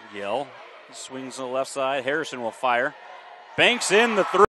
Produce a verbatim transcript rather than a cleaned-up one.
Miguel swings to the left side. Harrison will fire. Banks in the three.